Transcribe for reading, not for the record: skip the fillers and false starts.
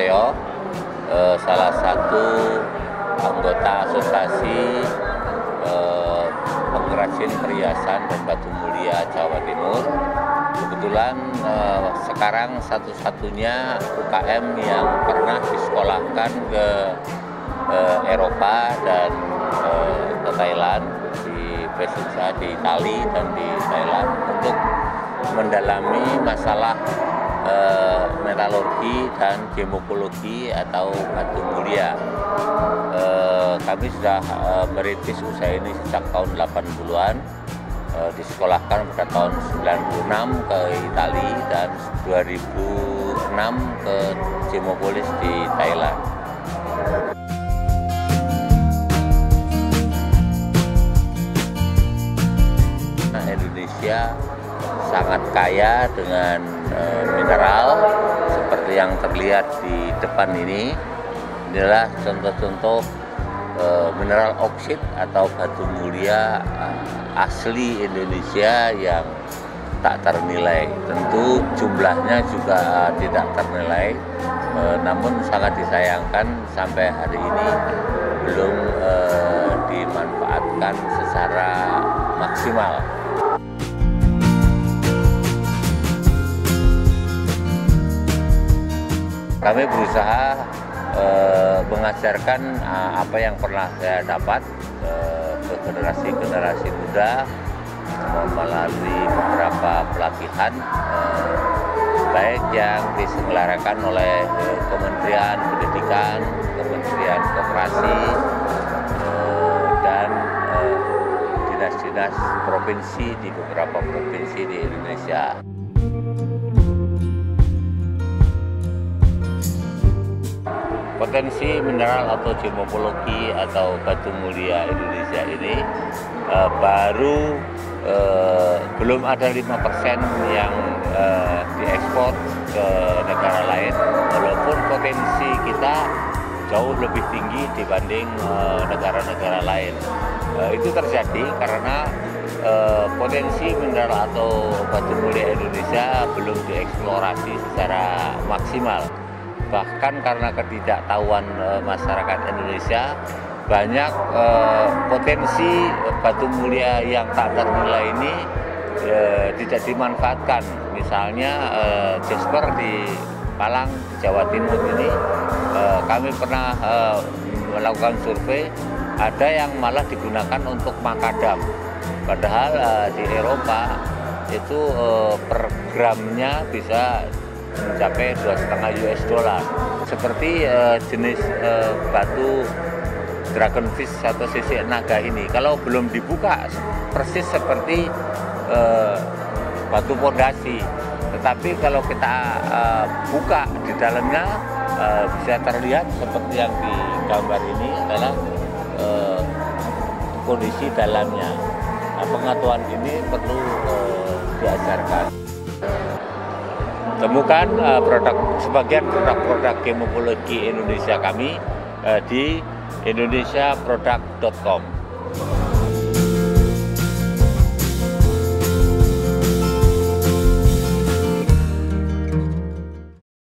Toyo, salah satu anggota asosiasi pengrajin perhiasan dan batu mulia Jawa Timur. Kebetulan sekarang satu-satunya UKM yang pernah disekolahkan ke Eropa dan ke Thailand, di Presiden di Italia dan di Thailand, untuk mendalami masalah metallurgi dan gemology atau batu mulia. Kami sudah merintis usaha ini sejak tahun 80-an, disekolahkan pada tahun 96 ke Italia dan 2006 ke Gemopolis di Thailand. Indonesia sangat kaya dengan mineral seperti yang terlihat di depan ini. Inilah contoh-contoh mineral oksid atau batu mulia asli Indonesia yang tak ternilai. Tentu jumlahnya juga tidak ternilai, namun sangat disayangkan sampai hari ini belum dimanfaatkan secara maksimal. Kami berusaha mengajarkan apa yang pernah saya dapat ke generasi muda melalui beberapa pelatihan, baik yang diselenggarakan oleh Kementerian Pendidikan, Kementerian Koperasi, dan dinas-dinas provinsi di beberapa provinsi di Indonesia. Potensi mineral atau gemology atau batu mulia Indonesia ini baru belum ada 5% yang diekspor ke negara lain, walaupun potensi kita jauh lebih tinggi dibanding negara-negara lain. Itu terjadi karena potensi mineral atau batu mulia Indonesia belum dieksplorasi secara maksimal. Bahkan karena ketidaktahuan masyarakat Indonesia, banyak potensi batu mulia yang tak ternilai ini tidak dimanfaatkan. Misalnya jasper di Malang, Jawa Timur ini, kami pernah melakukan survei, ada yang malah digunakan untuk makadam. Padahal di Eropa itu per gramnya bisa mencapai $2,5 US. Seperti jenis batu dragonfish atau sisik naga ini, kalau belum dibuka persis seperti batu pondasi, tetapi kalau kita buka di dalamnya bisa terlihat seperti yang di gambar ini adalah kondisi dalamnya. Nah, pengetahuan ini perlu diajarkan. Temukan sebagian produk-produk gemology Indonesia kami di indonesiaproduct.com.